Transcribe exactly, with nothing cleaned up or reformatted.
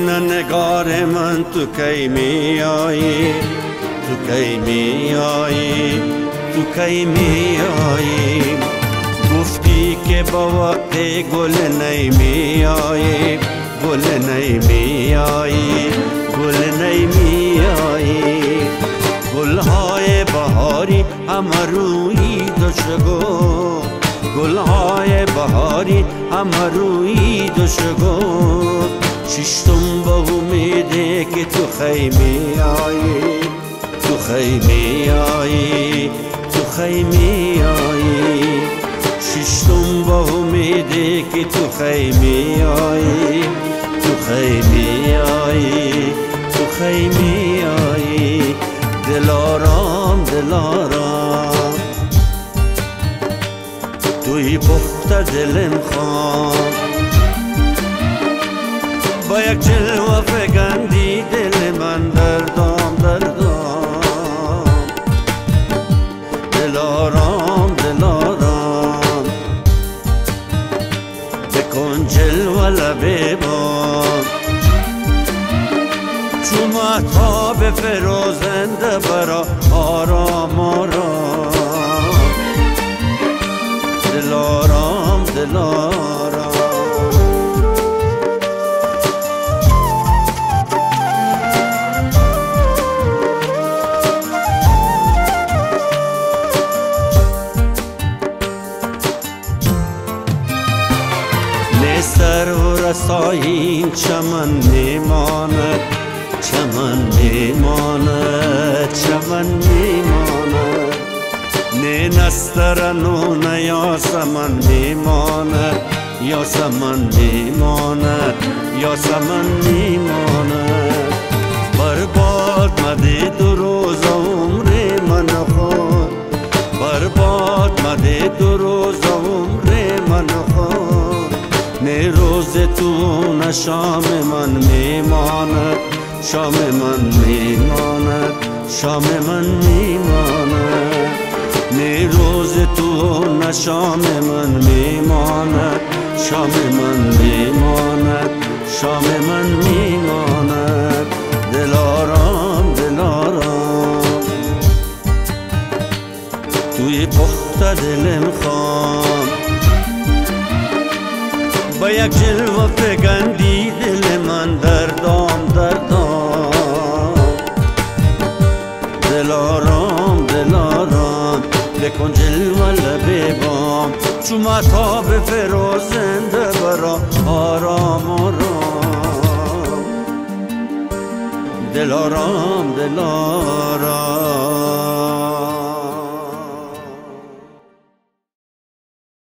نه نگار من تو کی می آیی، تو کی می آیی، تو کی می آیی. گفتی که با وقت گل نمی آیی، گل نمی آیی، گل نمی آیی. گلهای بهاری همه روی دوشگو، گلهای بهاری همه روی دوشگو. ششتم با امیده که تو خیمی آیی، تو خیمی آیی، تو خیمی آیی. ششتم با امیده که تو خیمی آیی، تو خیمی آیی، تو خیمی آیی. دلارام دلارام توی پخت دلم خوام، با یک جلوه فگندی دل من دردام دردام. دلارام دلارام بکن جلوه لبه بام، چو مهتاب فروزنده برا آرام آرام. دلارام دلارام نستر و رسایی چمن میماند، چمن میماند، چمن میماند. نه نستر نو نه یاسمن میماند، یاسمن میماند، یاسمن میماند. برباد مده دو روز عمر من خود، برباد مده دو روز عمر من خود. نه روز تو نه شام من میماند، شام من میماند، شام من میماند. نه روز تو نه شام من میماند، شام من میماند، شام من میماند. دلارام دلارام توی پخت دلم خوام، با یک جلوه فگندی دل من دردام دردام. دلارام دلارام بکن جلوه لبه بام، چو مهتاب فروزنده برا آرام آرام. دلارام دلارام